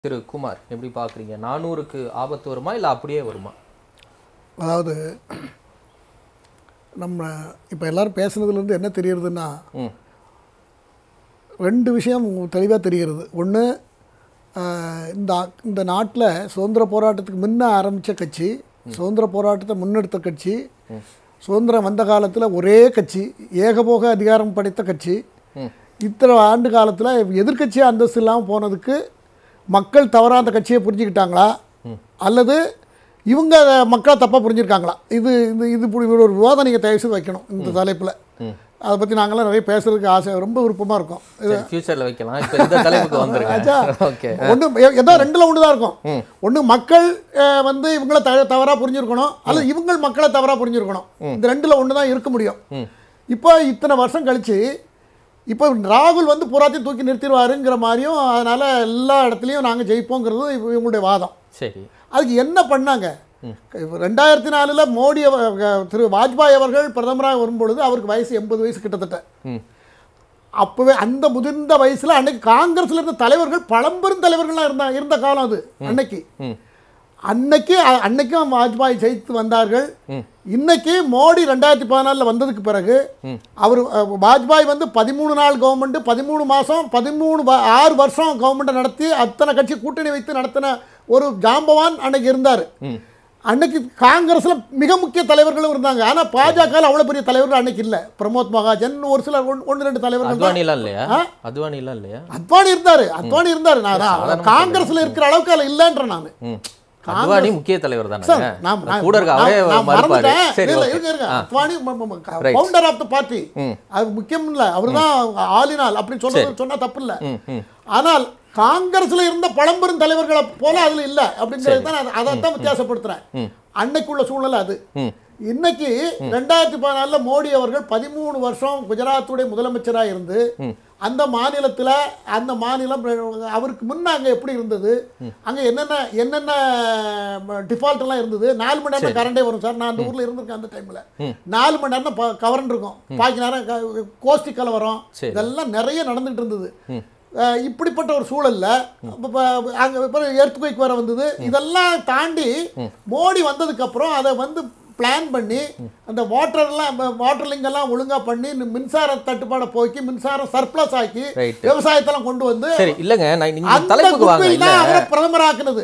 திரு குமார் எப்படி பார்க்குறீங்க? 400க்கு ஆபத்து வருமா இல்லை அப்படியே வருமா? அதாவது நம்ம இப்போ எல்லோரும் பேசுனதுலேருந்து என்ன தெரியுறதுன்னா, ரெண்டு விஷயம் தெளிவாக தெரிகிறது. ஒன்று, இந்த நாட்டில் சுதந்திர போராட்டத்துக்கு முன்ன ஆரம்பித்த கட்சி, சுதந்திர போராட்டத்தை முன்னெடுத்த கட்சி, சுதந்திரம் வந்த காலத்தில் ஒரே கட்சி, ஏகபோக அதிகாரம் படைத்த கட்சி, இத்தனை ஆண்டு காலத்தில் எதிர்கட்சி அந்தஸ்து இல்லாமல் போனதுக்கு மக்கள் தவறாக அந்த கட்சியை புரிஞ்சுக்கிட்டாங்களா அல்லது இவங்க மக்களை தப்பாக புரிஞ்சுருக்காங்களா? இது இது இது இப்படி ஒரு விவாதம் நீங்கள் தயவுசெய்து வைக்கணும் இந்த தலைப்பில். அதை பற்றி நாங்களாம் நிறைய பேசுறதுக்கு ஆசை, ரொம்ப விருப்பமாக இருக்கும். ஃபியூச்சரில் வைக்கலாம். இப்போ இந்த தலைப்புக்கு வந்துருங்க. ஒன்று ஏதோ ரெண்டில் ஒன்று தான் இருக்கும். ஒன்று மக்கள் இவங்களை தவறாக புரிஞ்சுருக்கணும், அல்லது இவங்க மக்களை தவறாக புரிஞ்சுருக்கணும். இந்த ரெண்டில் ஒன்று தான் இருக்க முடியும். இப்போ இத்தனை வருஷம் கழித்து இப்போ ராகுல் பூராத்தையும் தூக்கி நிறுத்திடுவாருங்கிற மாதிரியும், அதனால் எல்லா இடத்துலையும் நாங்கள் ஜெயிப்போங்கிறது இவங்களுடைய வாதம். சரி, அதுக்கு என்ன பண்ணாங்க? 2004 மோடி திரு வாஜ்பாய் அவர்கள் பிரதமராக வரும்பொழுது அவருக்கு வயசு 80 வயசு கிட்டத்தட்ட. அப்போவே அந்த முதிர்ந்த வயசில் அன்னைக்கு காங்கிரஸில் இருந்த தலைவர்கள் பழம்பெரும் தலைவர்கள்லாம் இருந்த காலம் அது. அன்னைக்கும் வாஜ்பாய் ஜெயித்து வந்தார்கள். இன்னைக்கு மோடி 2014 வந்ததுக்கு பிறகு அவர் வாஜ்பாய் 13 நாள் கவர்மெண்ட், 13 மாதம் 6 வருஷம் கவர்மெண்ட்டை நடத்தி அத்தனை கட்சி கூட்டணி வைத்து நடத்தின ஒரு ஜாம்பவான் அன்னைக்கு இருந்தார். அன்னைக்கு காங்கிரஸில் மிக முக்கிய தலைவர்களும் இருந்தாங்க. ஆனால் பாஜக அவ்வளோ பெரிய தலைவர்கள் அன்னைக்கு இல்லை. பிரமோத் மகாஜன், ஒரு சில 1-2 தலைவர்கள். அத்வானி இருந்தார். நான் காங்கிரஸில் இருக்கிற அளவுக்கு அதில் இல்லைன்ற நான். அத்வானி முக்கிய தலைவர் தான். ஃபவுண்டர் ஆஃப் தி பார்ட்டி, அது முக்கியம் இல்லை. அவர் தான் ஆலினால் அப்படின்னு சொன்னா தப்பு இல்லை. ஆனால் காங்கிரஸ்ல இருந்த பழம்பெரும் தலைவர்களை போல அதுல இல்ல அப்படிங்கிறது தான், அதைத்தான் வித்தியாசப்படுத்துறேன். அன்னைக்குள்ள சூழ்நிலை அது. இன்னைக்கு 2014 மோடி அவர்கள் 13 வருஷம் குஜராத்துடைய முதலமைச்சராக இருந்து அந்த மாநிலம் அவருக்கு முன்ன அங்கே எப்படி இருந்தது, அங்கே என்னென்ன டிஃபால்ட் எல்லாம் இருந்தது. 4 மணி நேரம் கரண்டே வரும் சார். நான் அந்த ஊரில் இருந்திருக்கேன். அந்த டைமில் 4 மணி நேரம் கவரண்ட் இருக்கும். பாக்கி நேரம் கோஷ்டி கலவரம், இதெல்லாம் நிறைய நடந்துகிட்டு இருந்தது. இப்படிப்பட்ட ஒரு சூழல்ல அங்கே எர்த்குவேக் வேற வந்தது. இதெல்லாம் தாண்டி மோடி வந்ததுக்கு அப்புறம் அதை பிளான் பண்ணி அந்த வாட்டர் லிங்க் எல்லாம் ஒழுங்கா பண்ணி மின்சார தட்டுப்பாடை போக்கி மின்சாரம் சர்ப்ளஸ் ஆக்கி விவசாயத்தெல்லாம் கொண்டு வந்து அவரை பிரதமர் ஆக்குனது.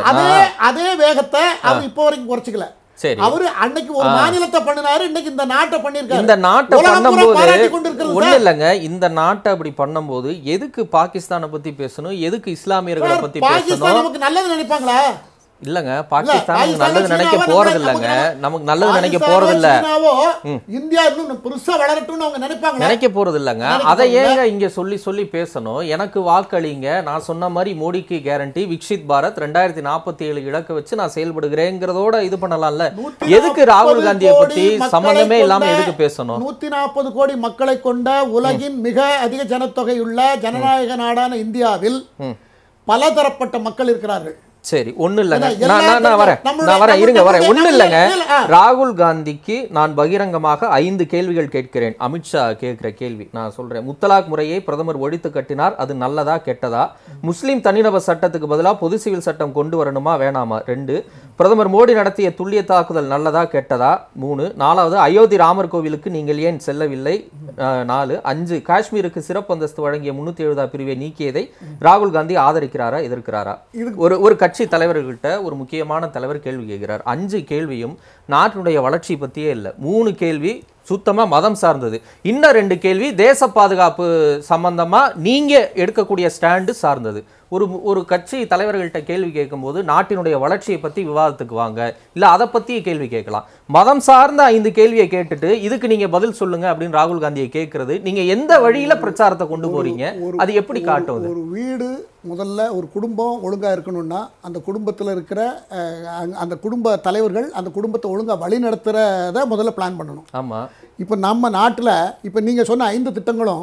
அதே வேகத்தை அவர் இப்போ வரைக்கும் குறைச்சிக்கல. அவரு அன்னைக்கு ஒரு மாநிலத்தை பண்ணினாரு, இன்னைக்கு இந்த நாட்டை பண்ணிருக்காரு. இந்த நாட்டை பண்ணும்போது ஒண்ணு இல்லங்க, இந்த நாட்டை அப்படி பண்ணும்போது எதுக்கு பாகிஸ்தானை பத்தி பேசணும், எதுக்கு இஸ்லாமியர்களை பத்தி பேசணும்? நமக்கு நல்லது நினைப்பாங்களா? இல்லங்க, பாகிஸ்தான் நல்லது நினைக்க போறது இல்லங்க, நமக்கு நல்லது நினைக்க போறது இல்ல. இந்தியா இன்னும் பெருசா வளரட்டும்னு அவங்க நினைக்க போறது இல்லங்க. அதை ஏங்க இங்க சொல்லி பேசணும்? எனக்கு வாக்களிங்க, நான் சொன்ன மாதிரி மோடிக்கு கேரண்டி, விக்ஷித் பாரத் 2047 இலக்க வச்சு நான் செயல்படுகிறேங்கிறதோட இது பண்ணலாம்ல. எதுக்கு ராகுல் காந்தியை பத்தி சம்பந்தமே இல்லாம எதுக்கு பேசணும்? 140 கோடி மக்களை கொண்ட உலகின் மிக அதிக ஜனத்தொகை உள்ள ஜனநாயக நாடான இந்தியாவில் பலதரப்பட்ட மக்கள் இருக்கிறார்கள். சரி, ஒண்ணு இல்லைங்க, நான் வரேன். ஒண்ணு இல்லைங்க, ராகுல் காந்திக்கு நான் பகிரங்கமாக 5 கேள்விகள் கேட்கிறேன். அமித்ஷா கேட்கிற கேள்வி நான் சொல்றேன். முத்தலாக் முறையை பிரதமர் ஒழித்து கட்டினார், அது நல்லதா கெட்டதா? முஸ்லீம் தனிநபர் சட்டத்துக்கு பதிலாக பொது சிவில் சட்டம் கொண்டு வரணுமா வேணாமா? 2, பிரதமர் மோடி நடத்திய துல்லிய தாக்குதல் நல்லதா கெட்டதா? 3, 4வது அயோத்தி ராமர் கோவிலுக்கு நீங்கள் ஏன் செல்லவில்லை? 4, 5 காஷ்மீருக்கு சிறப்பு அந்தஸ்து வழங்கிய 370 பிரிவை நீக்கியதை ராகுல் காந்தி ஆதரிக்கிறாரா எதிர்க்கிறாரா? ஒரு கட்சி தலைவர்கள்ட்ட ஒரு முக்கியமான தலைவர் கேள்வி கேட்கிறார். 5 கேள்வியும் நாட்டினுடைய வளர்ச்சி பத்தியே இல்லை. 3 கேள்வி சுத்தமா மதம் சார்ந்தது. இன்னும் 2 கேள்வி தேச பாதுகாப்பு சம்பந்தமா நீங்க எடுக்கக்கூடிய ஸ்டாண்டு சார்ந்தது. ஒரு கட்சி தலைவர்கள்ட்ட கேள்வி கேட்கும் போது நாட்டினுடைய வளர்ச்சியை பத்தி விவாதத்துக்கு வாங்க, இல்ல அதை பத்தி கேள்வி கேட்கலாம். மதம் சார்ந்த 5 கேள்வியை கேட்டுட்டு இதுக்கு நீங்க பதில் சொல்லுங்க அப்படின்னு ராகுல் காந்தியை கேட்கறது, நீங்க எந்த வழியில பிரச்சாரத்தை கொண்டு போறீங்க? அது எப்படி காட்டும்? ஒரு வீடு முதல்ல ஒரு குடும்பம் ஒழுங்கா இருக்கணும்னா அந்த குடும்பத்தில் இருக்கிற அந்த குடும்ப தலைவர்கள் அந்த குடும்பத்தை ஒழுங்கா வழி நடத்துறத முதல்ல பிளான் பண்ணணும். ஆமா, இப்போ நம்ம நாட்டில் இப்போ நீங்க சொன்ன 5 திட்டங்களும்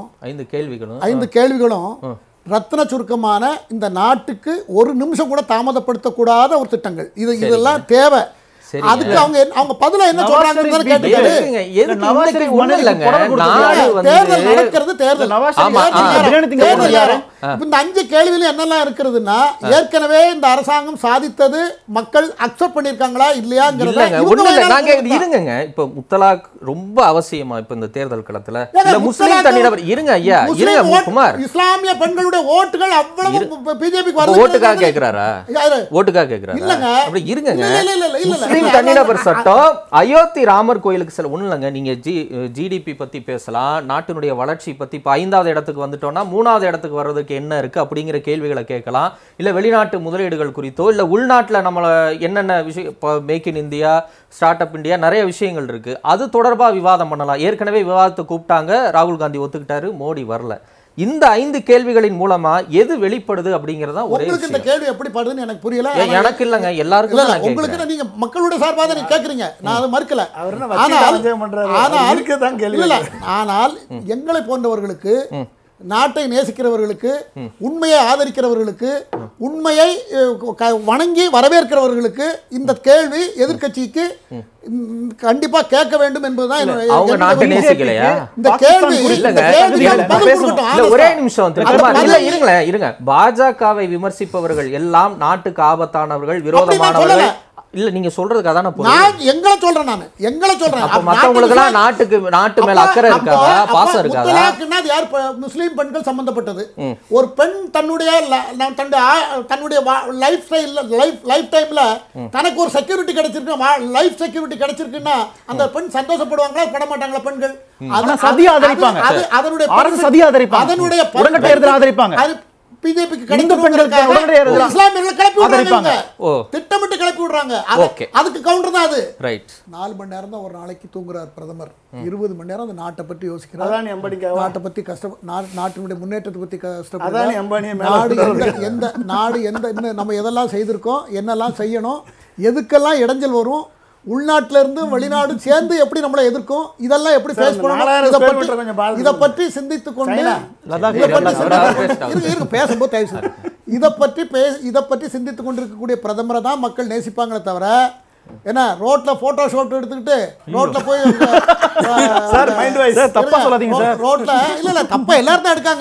5 கேள்விகளும் ரத்ன சுருக்கமான இந்த நாட்டுக்கு ஒரு நிமிஷம் கூட தாமதப்படுத்தக்கூடாத ஒரு திட்டங்கள். இதெல்லாம் தேவை. அதுக்கு அவங்க பதில என்ன சொல்றாங்கன்னு கேட்டுக்காரு. தேர்தல் நடக்கிறது, தேர்தல் இந்த 5 கேள்வியில என்னெல்லாம் இருக்குதுன்னா ஏற்கனவே இந்த அரசாங்கம் சாதித்தது மக்கள் அக்செப்ட் பண்ணிருக்காங்களா இல்லையாங்கிறத இருங்க. இப்ப முத்தலாக் ரொம்ப அவசியமா இப்ப இந்த தேர்தல் களத்துல இல்ல முஸ்லிம் தனிநபர் இருங்க ஐயா இருங்க குமார் இஸ்லாமிய பெண்களுடைய ஓட்டுகள் அவ்வளவு பிஜேபிக்கு வரல. ஓட்டுக்காக கேக்குறாரா? ஓட்டுக்காக கேக்குறாரா? இல்லங்க அப்படி இருங்க. முஸ்லிம் தனிநபர் சட்டம் அயோத்தி ராமர் கோயிலுக்கு சில ஒண்ணு இல்லங்க. நீங்க ஜிடிபி பத்தி பேசலாம், நாட்டினுடைய வளர்ச்சி பத்தி. இப்ப 5வது இடத்துக்கு வந்துட்டோம்னா 3வது இடத்துக்கு வர்றதுக்கு என்ன இருக்கு அப்படிங்கிற கேள்விகளை கேட்கலாம். இல்ல வெளிநாட்டு முதலீடுகள் குறித்தோ இல்ல உள்நாட்டுல நம்மள என்னென்ன விஷயம், make in India, start up India, நிறைய விஷயங்கள் இருக்கு. அது தொடர்பா விவாதம் பண்ணலாம். ஏற்கனவே விவாதத்தை கூப்பிட்டாங்க, ராகுல் காந்தி ஒத்துக்கிட்டாரு, மோடி வரல. இந்த 5 கேள்விகளின் மூலமா எது வெளிப்படுது அப்படிங்கறத ஒரே உங்களுக்கு இந்த கேள்வி எப்படி படுதுன்னு எனக்கு புரியல. எனக்கு இல்லங்க, எல்லாருக்கும் தான் கேக்குறேன். உங்களுக்கு நீங்க மக்களுடைய சார்பா தான் நீங்க கேக்குறீங்க, நான் அதை மறுக்கல. ஆனால் எங்களை போன்றவர்களுக்கு, நாட்டை நேசிக்கிறவர்களுக்கு, உண்மையை ஆதரிக்கிறவர்களுக்கு, உண்மையை வணங்கி வரவேற்கிறவர்களுக்கு இந்த கேள்வி எதிர்க்கட்சிக்கு கண்டிப்பா கேட்க வேண்டும் என்பதுதான் இந்த கேள்வி. ஒரே நிமிஷம் இருங்க. பாஜகவை விமர்சிப்பவர்கள் எல்லாம் நாட்டுக்கு ஆபத்தானவர்கள், விரோதமானவர்கள் இல்ல. நீங்க சொல்றதுக்கு அதான நான் எங்களை சொல்றேன். நான் எங்களை சொல்றேன். அப்ப மத்தவங்களுக்கு எல்லாம் நாட்டு மேல அக்கறை இருக்காதா, பாசம் இருக்காதா? முத்தலாக்னா அது யார்? முஸ்லிம் பெண்கள் சம்பந்தப்பட்டது. ஒரு பெண் தன்னுடைய லைஃப் டைம்ல தனக்கு ஒரு செக்யூரிட்டி கிடைச்சிருக்கு, லைஃப் செக்யூரிட்டி கிடைச்சிருக்குன்னா அந்த பெண் சந்தோஷப்படுவாங்களா, பட மாட்டாங்களா? பெண்கள் சதி ஆதரிப்பாங்க, அதனுடைய சதி ஆதரிப்பாங்க, அதனுடைய தேர்தல் ஆதரிப்பாங்க. பிஜேபிக்கு திட்டமிட்டு கிளப்பி விடுறாங்க. அதுக்கு கவுண்டர் தான் அது. 4 மணி நேரம் தான் ஒரு நாளைக்கு தூங்குறார் பிரதமர். 20 மணி நேரம் அந்த நாட்டை பத்தி யோசிக்கிறார், நாட்டை பத்தி நாட்டினுடைய முன்னேற்றத்தை பத்தி கஷ்டப்படுறாரு. நாடு எந்த நம்ம எதெல்லாம் செய்திருக்கோம், என்னெல்லாம் செய்யணும், எதுக்கெல்லாம் இடைஞ்சல் வரும், உள்நாட்டில இருந்து வெளிநாடு சேர்ந்து எப்படி நம்மளை எதிர்க்கும், இதெல்லாம் எப்படி ஃபேஸ் பண்ணணும், இதை பற்றி சிந்தித்துக் கொண்டு பேசும்போது இதை பற்றி சிந்தித்துக் கொண்டிருக்கக்கூடிய பிரதமரை தான் மக்கள் நேசிப்பாங்களே தவிர, என்ன ரோட்ல போட்டோ ஷூட் எடுத்துக்கிட்டு ரோட்ல போய் ரோட்ல இல்ல தப்பா எல்லாரும் தான் எடுக்காங்க.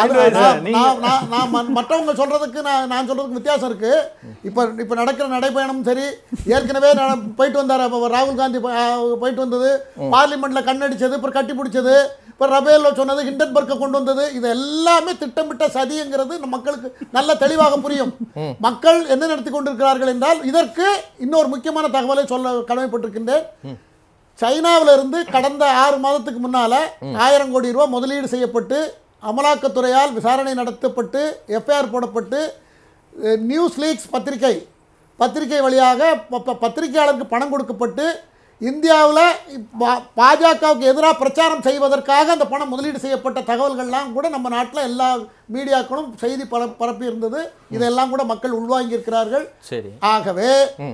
மற்றவங்க சொல்றதுக்கு நான் சொல்றதுக்கு வித்தியாசம் இருக்கு. இப்ப நடக்கிற நடைபயணம் சரி, ஏற்கனவே போயிட்டு வந்தாரு ராகுல் காந்தி, போயிட்டு வந்தது பார்லிமெண்ட்ல கண்ணடிச்சது, அப்புறம் கட்டி பிடிச்சது, இப்போ ரபேல்ல சொன்னது, ஹிண்டன்பர்க்கை கொண்டு வந்தது, இது எல்லாமே திட்டமிட்ட சதிங்கிறது மக்களுக்கு நல்ல தெளிவாக புரியும். மக்கள் என்ன நடத்தி கொண்டிருக்கிறார்கள் என்றால், இதற்கு இன்னொரு முக்கியமான தகவலை சொல்ல கடமைப்பட்டிருக்கின்றேன். சைனாவில இருந்து கடந்த 6 மாதத்துக்கு முன்னால 1000 கோடி ரூபாய் முதலீடு செய்யப்பட்டு, அமலாக்கத்துறையால் விசாரணை நடத்தப்பட்டு, எஃப்ஐஆர் போடப்பட்டு, நியூஸ் லீக்ஸ் பத்திரிகை வழியாக பத்திரிகையாளருக்கு பணம் கொடுக்கப்பட்டு, இந்தியாவில் பாஜகவுக்கு எதிராக பிரச்சாரம் செய்வதற்காக அந்த பணம் முதலீடு செய்யப்பட்ட தகவல்கள்லாம் கூட நம்ம நாட்டில் எல்லா மீடியாக்களும் செய்தி பரப்பி இருந்தது. இதெல்லாம் கூட மக்கள் உள்வாங்கி இருக்கிறார்கள். ஆகவே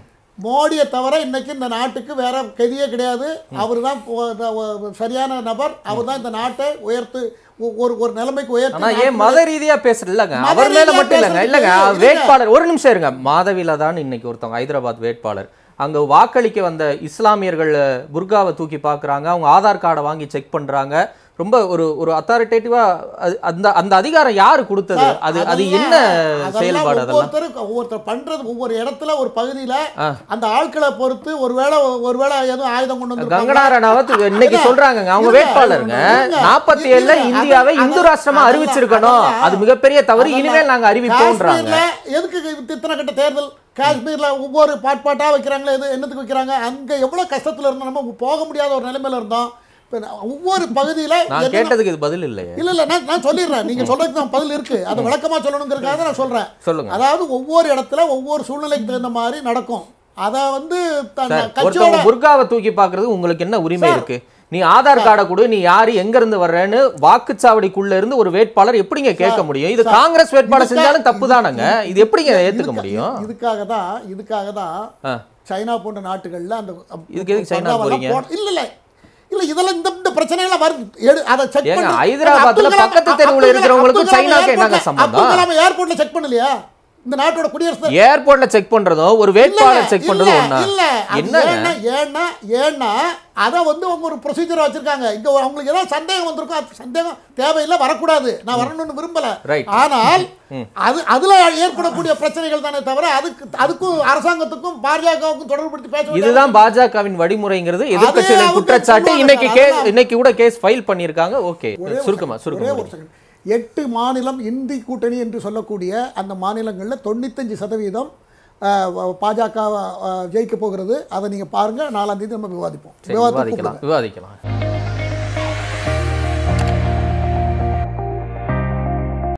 மோடியை தவிர இன்னைக்கு இந்த நாட்டுக்கு வேற கதியே கிடையாது. அவர் தான் சரியான நபர். அவர் தான் இந்த நாட்டை உயர்த்து ஒரு நிலைமைக்கு உயர்த்தி. ஏன் மத ரீதியா பேசுறது இல்லங்க, அவர் மேல மட்டும் இல்லங்க. வேட்பாளர் ஒரு நிமிஷம் இருங்க. மாதவில தான் இன்னைக்கு ஒருத்தவங்க ஹைதராபாத் வேட்பாளர், அங்க வாக்களிக்க வந்த இஸ்லாமியர்கள் புர்காவை தூக்கி பார்க்குறாங்க, அவங்க ஆதார் கார்டை வாங்கி செக் பண்றாங்க. ரொம்ப ஒரு அத்தாரிட்டேட்டிவா அந்த அதிகாரம் யாரு கொடுத்தது? அது என்ன செயல்பாடு? ஒவ்வொருத்தர் பண்றது ஒவ்வொரு இடத்துல ஒரு பகுதியில அந்த ஆட்களை பொறுத்து ஒருவேளை எதுவும் ஆயுதம் கொண்டு வந்து கங்கனா ரனாவத் இன்னைக்கு சொல்றாங்க, அவங்க வேட்பாளருங்க 47ல இந்தியாவை இந்து ராஷ்டிரமா அறிவிச்சிருக்கணும், அது மிகப்பெரிய தவறு, இனிமேல் நாங்க அறிவிப்போம்ன்றாங்க. எதுக்கு இத்தனை கட்ட தேர்தல்? காஷ்மீர்ல ஒவ்வொரு பாட்டா வைக்கிறாங்களே, என்னத்துக்கு வைக்கிறாங்க? அங்க எவ்வளவு கஷ்டத்துல இருந்தோம், நம்ம போக முடியாத ஒரு நிலைமையில இருந்தோம். ஒவ்வொரு பகுதியில நான் கேட்டதுக்கு இது பதில் இல்லையே. இல்ல நான் சொல்லிடுறேன், நீங்க சொல்றதுக்கு நான் பதில் இருக்கு, அது விளக்கமா சொல்லணுங்கிறதுக்காக நான் சொல்றேன். சொல்லுங்க. அதாவது ஒவ்வொரு இடத்துல ஒவ்வொரு சூழ்நிலைக்கு தகுந்த மாதிரி நடக்கும். அத வந்து புர்காவை தூக்கி பாக்குறது உங்களுக்கு என்ன உரிமை இருக்கு? நீ ஆதார் கார்டை கொடு, நீ யாரு எங்க இருந்து வர்றேன்னு வாக்குச்சாவடிக்குள்ள இருந்து ஒரு வேட்பாளர் எப்படிங்க கேட்க முடியும்? இது காங்கிரஸ் வேட்பாளர் செஞ்சாலும் தப்பு தானங்க, இது எப்படிங்க ஏத்துக்க முடியும்? இதுக்காக தான் சைனா போன்ற நாட்டுகள்ல அந்த இதுக்கு எதுக்கு சைனா போறீங்க? இல்ல இதெல்லாம் இந்த பிரச்சனைலாம் வருது. அத செக் பண்ணி ஹைதராபாத்ல பக்கத்து தெருவுல இருக்கிறவங்களுக்கு சைனாக்கு என்னங்க சம்பந்தம்? அப்ப ஏர்போர்ட்ல செக் பண்ணலையா? இந்த நாட்டோட குடியரசு ஏர்போர்ட்ல செக் பண்றதும் ஒரு வேட்பாளர் செக் பண்றதும் ஒண்ணா? இல்ல ஏன்னா அதை வந்து அவங்க ஒரு ப்ரொசீஜர் வச்சிருக்காங்க. இங்க அவங்களுக்கு ஏதாவது சந்தேகம் வந்திருக்கும், அது சந்தேகம் தேவையில்லை, வரக்கூடாது, நான் வரணும்னு விரும்பல. ஆனால் அதுல ஏற்படக்கூடிய பிரச்சனைகள் தானே தவிர அதுக்கும் அரசாங்கத்துக்கும் பாஜகவுக்கும் தொடர்புபடுத்தி பேச இதுதான் பாஜகவின் வழிமுறைங்கிறது எதிர்க்கட்சிகளின் குற்றச்சாட்டு. இன்னைக்கு கூட கேஸ் ஃபைல் பண்ணியிருக்காங்க. ஓகே, சுருக்கமா 8 மாநிலம் இந்தி கூட்டணி என்று சொல்லக்கூடிய அந்த மாநிலங்களில் 95% பாஜக ஜெயிக்க போகிறது. அதை நீங்க பாருங்க. 4ஆம் தேதி நம்ம விவாதிக்கலாம்.